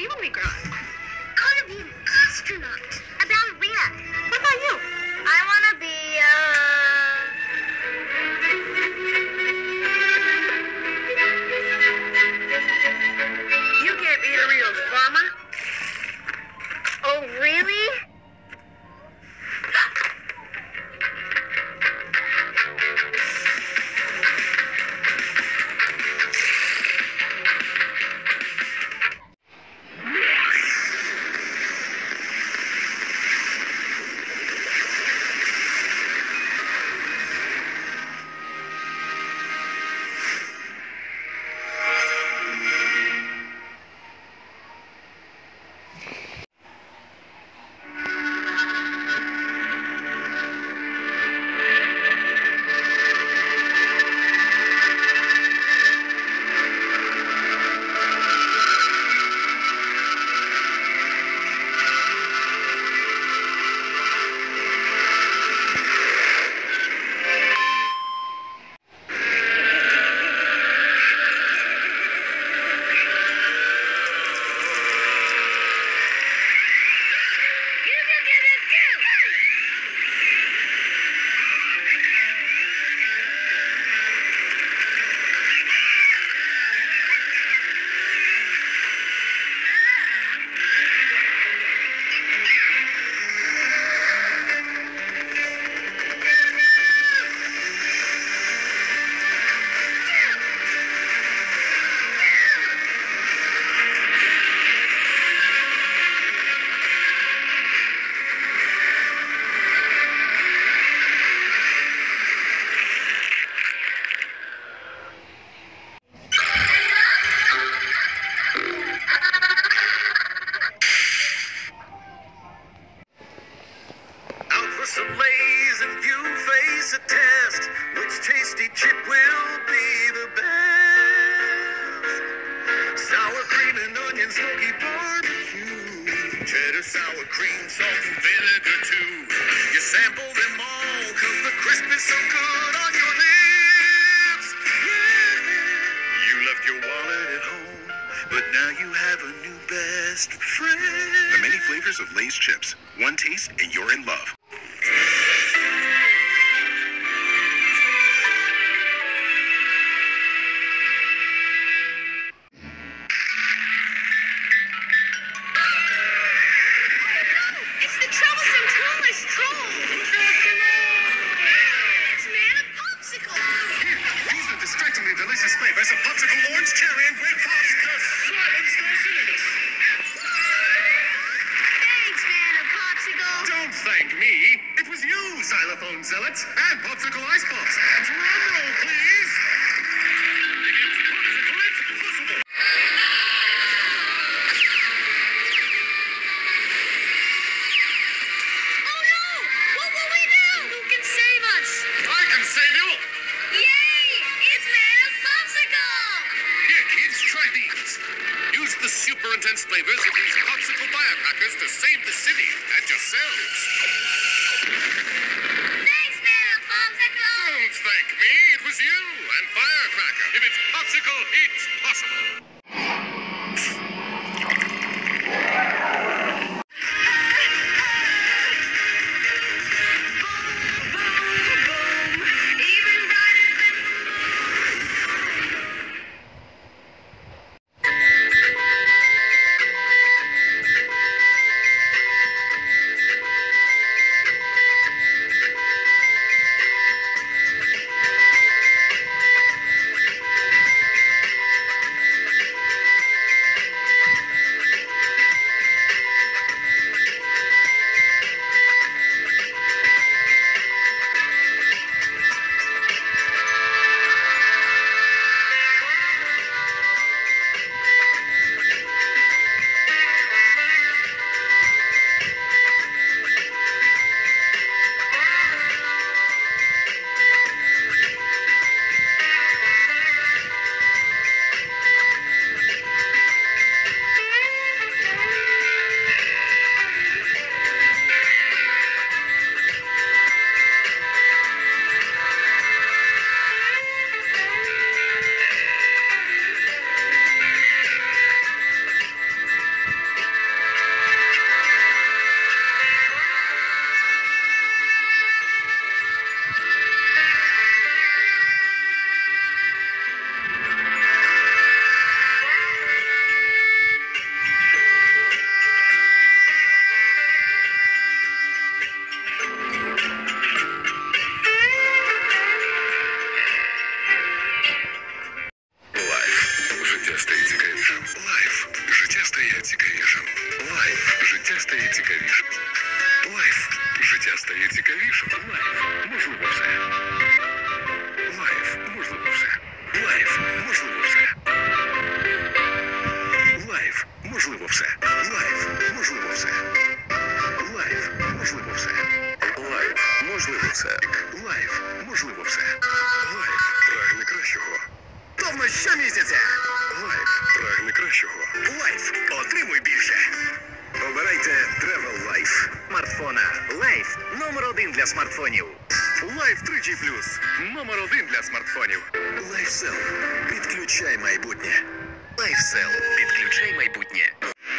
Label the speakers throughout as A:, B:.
A: be when we grow up? I want to be an astronaut. A ballerina. What about you? I want to be, You can't be a real farmer. Oh, really?
B: Some lays and you face a test. Which tasty chip will be the best? Sour cream and onion, smoky barbecue, cheddar, sour cream, salt and vinegar too. You sample them all, cause the crisp is so good on your lips. Yeah. You left your wallet at home, but now you have a new best friend.
C: The many flavors of Lay's chips. One taste and you're in love.
B: Delicious flavors of popsicle, orange, cherry, and grape pops. Just silence those enemies.
A: Thanks, man of popsicle.
B: Don't thank me. It was you, xylophone zealots, and popsicle ice pops. Drum roll, please. It's popsicle, it's possible.
A: Oh no! What will we do? Who can save us?
B: I can save you.
A: Yay! It's Man of Popsicle!
B: Here, kids, try these. Use the super intense flavors of these popsicle firecrackers to save the city and yourselves.
A: Thanks, Man of Popsicle!
B: Don't thank me. It was you and Firecracker. If it's popsicle, it's possible.
C: все. Лайф, можливо, все. Лайф, можливо, все. Лайф, можливо, все. Лайф, можливо, все. Лайф прагне кращого. Повно щомісяця. Лайф прагне кращого. Лайф, отримуй більше. Обирайте Travel Life. Смартфона. Лайф номер 1 для смартфонів. Лайф 3G+, номер 1 для смартфонів. LifeSell. Підключай майбутнє. LifeSell. Підключай майбутнє.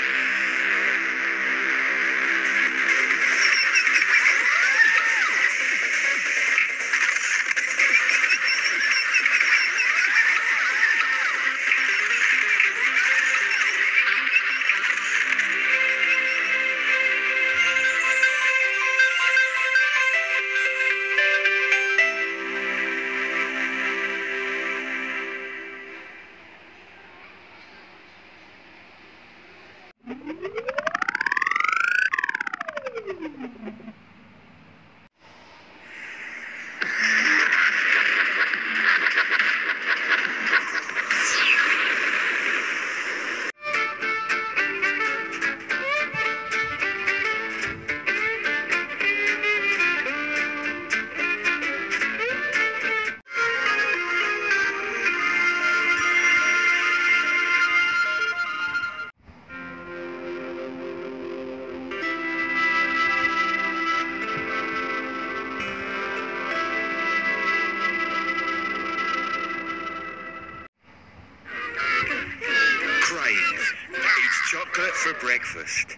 C: Chocolate for breakfast.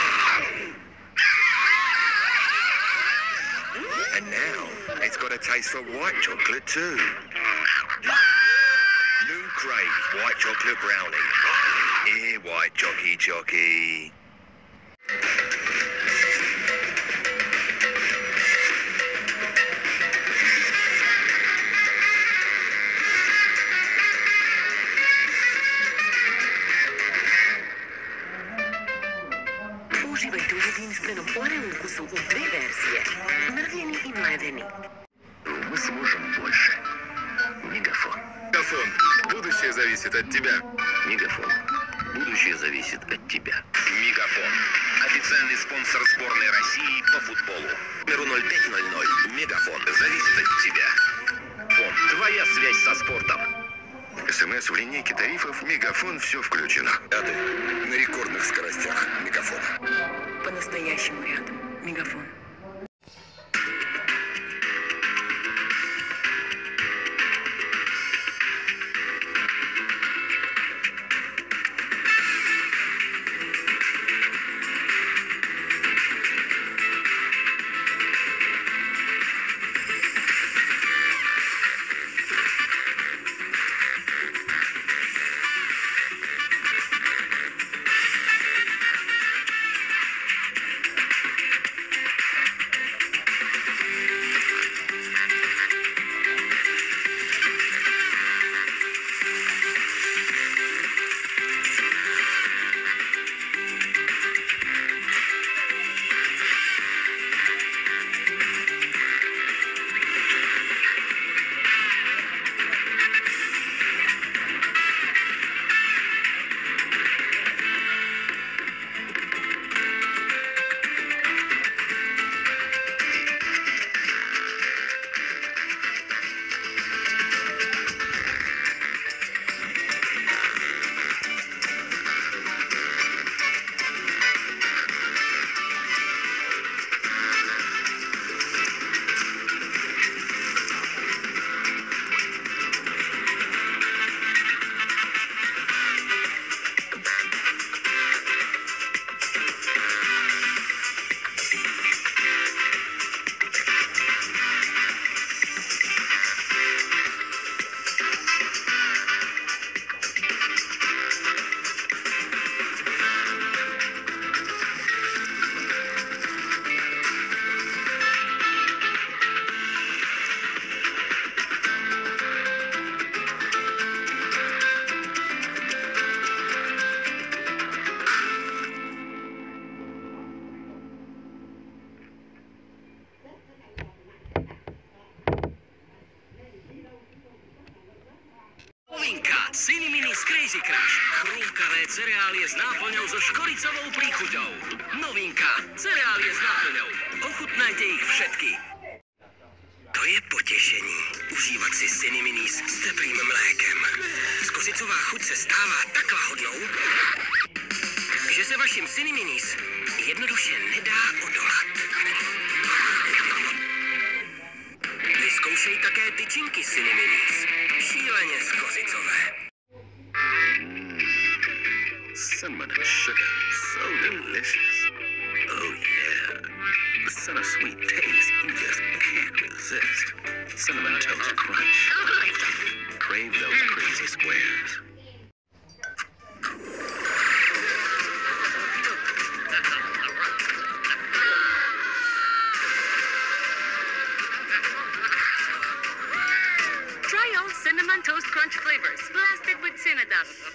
C: And now, it's got a taste for white chocolate too. New Crave White Chocolate Brownie. White jockey.
D: Uživajte u jedinstvenom Oreo ukusu u 2 verzije, mrvljeni i mledeni.
C: Мы сможем больше. Мегафон. Мегафон. Будущее зависит от тебя. Мегафон. Будущее зависит от тебя. Мегафон. Официальный спонсор сборной России по футболу. Номеру 0500. Мегафон. Зависит от тебя. Фон. Твоя связь со спортом. СМС в линейке тарифов «Мегафон» все включено. Ряды на рекордных скоростях. Мегафон.
D: По-настоящему рядом. Мегафон.
E: Chrumkavé cereálie s náplňou so škoricovou príchuťou. Novinka. Cereálie s náplňou. Ochutnajte ich všetky. To je potěšení. Užívat si Ciniminis s teplým mlékem. Skořicová chuť se stává tak lahodnou, že se vašim Ciniminis jednoduše nedá odolat. Vyzkoušej také tyčinky Ciniminis. Šíleně skořicové.
C: Cinnamon and sugar, so delicious. Oh yeah, the scent of sweet taste you just can't resist. Cinnamon Toast Crunch. Crave those crazy squares.
D: Try all Cinnamon Toast Crunch flavors, blasted with Cinnadust.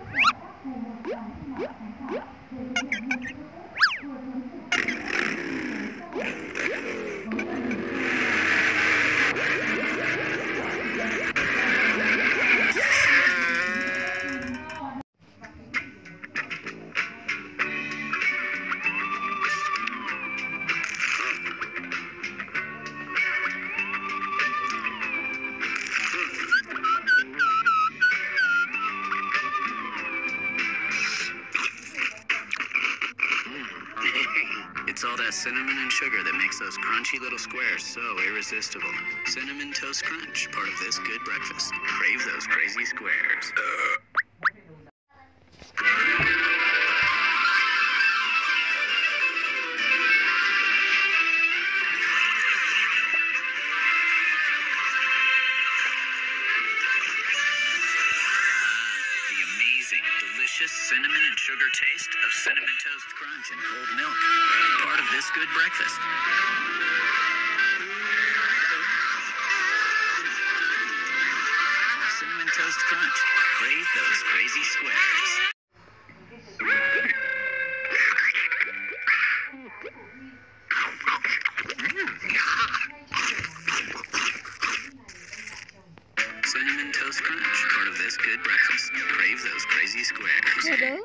F: It's all that cinnamon and sugar that makes those crunchy little squares so irresistible. Cinnamon Toast Crunch, part of this good breakfast. Crave those crazy squares. The amazing, delicious cinnamon and sugar taste of Cinnamon Toast Crunch and cold milk. Part of this good breakfast. Cinnamon Toast Crunch. Crave those crazy squares. Cinnamon Toast Crunch. Part of this good breakfast. Crave those crazy squares.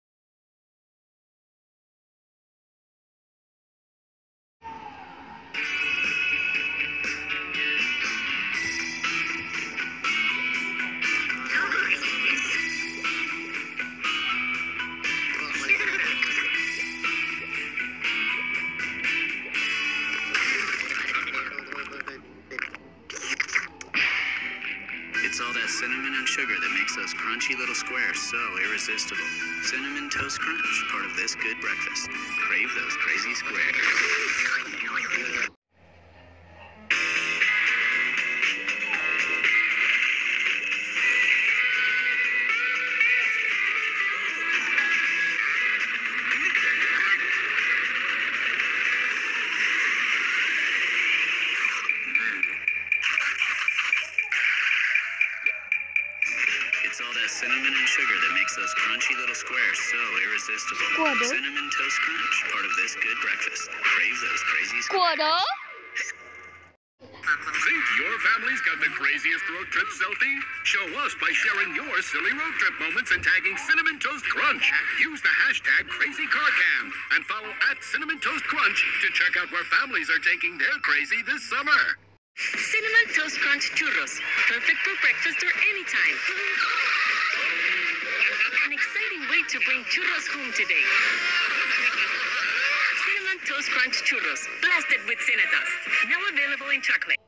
F: It's all that cinnamon and sugar that makes those crunchy little squares so irresistible. Cinnamon Toast Crunch, part of this good breakfast. Crave those crazy squares. It's all that cinnamon and sugar that makes those crunchy little squares so irresistible. Cinnamon Toast Crunch, part of this good breakfast. Crave those crazy squares.
C: Think your family's got the craziest road trip selfie? Show us by sharing your silly road trip moments and tagging Cinnamon Toast Crunch. Use the hashtag CrazyCarCam and follow @Cinnamon Toast Crunch to check out where families are taking their crazy this summer.
D: Cinnamon Toast Crunch Churros. Perfect for breakfast or anytime. An exciting way to bring churros home today. Cinnamon Toast Crunch Churros. Blasted with Cinnadust. Now available in chocolate.